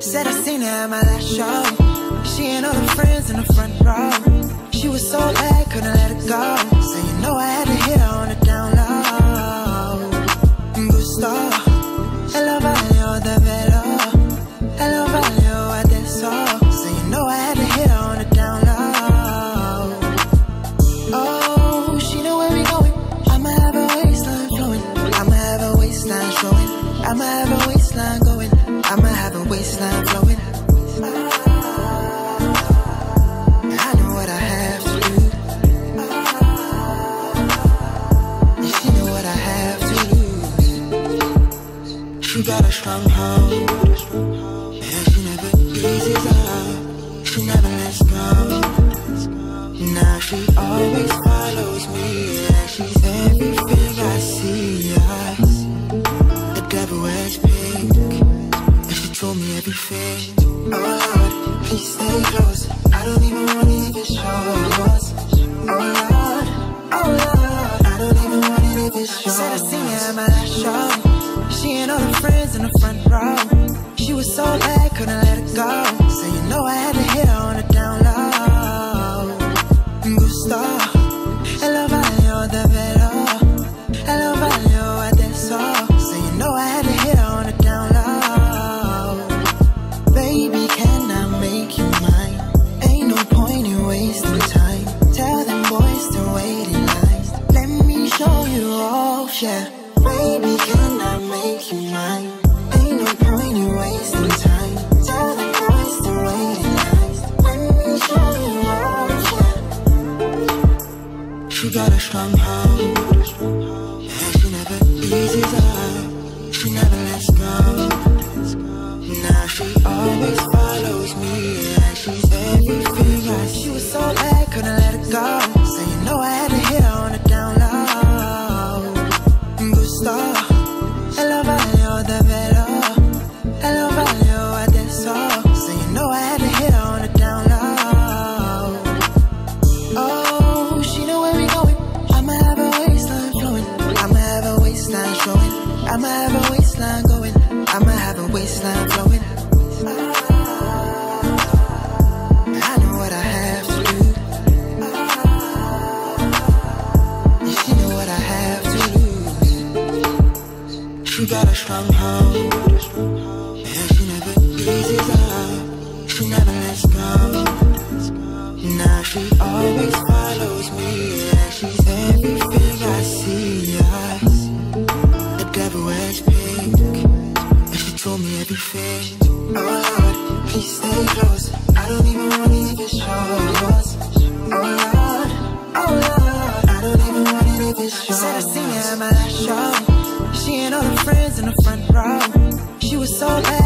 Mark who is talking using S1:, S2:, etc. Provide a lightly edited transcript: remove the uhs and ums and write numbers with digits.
S1: Said I seen her at my last show. She and all her friends in the front row. She was so bad, couldn't let her go. So you know I had to hit her on the down low. Gusto, hello Valio de Velo, hello Valio adesso. So you know I had to hit her on the down low. Oh, she know where we going. I'ma have a waistline flowing, I'ma have a waistline showing, I'ma have a waistline going, I'ma have a waistline flowing. I know what I have to do, and she know what I have to lose. She got a strong hold, and she never eases up, she never lets go. Now she always follows me, and she's everything I see. Yes, the devil wears pink, and she told me everything. Oh Lord, please stay close, I don't even want to leave your shores. Oh Lord, I don't even want to leave your shores. Said I seen her at my last show. She and all her friends in the front row. She was so bad, couldn't let her go. So you know I had to hit her on the down low. Gusto, hello Valio de Velo, hello Valio adesso. So you know I had to hit her on the down low. Baby, can I make you mine? Ain't no point in wasting time. Tell them boys to wait in line. Let me show you off, yeah. Baby, can I make you mine? Ain't no point in wasting time. Tell them boys to wait in line. Let me show you off, yeah. She got a strong hold, and she never eases up, she never lets go. Now she always follows me, and she's everything I see. She was so bad, couldn't let her go. So you know I had to hit her on the down low. Gusto, hello Valio de Velo, hello Valio adesso. So you know I had to hit her on the down low. Oh, she know where we going. I'ma have a waistline flowing, I'ma have a waistline showing, I'ma have a waistline going, I'ma have a waistline flowing. I know what I have to do, and she know what I have to lose. She got a strong hold, and she never eases up, she never lets go. Now she always follows me, and she's everything I see. Yes, the devil wears pink, and she told me everything. Oh Lord, please stay close, I don't even want to leave your shores. Oh Lord, I don't even want to leave your shores. Said I seen her at my last show. She and all her friends in the front row. She was so bad,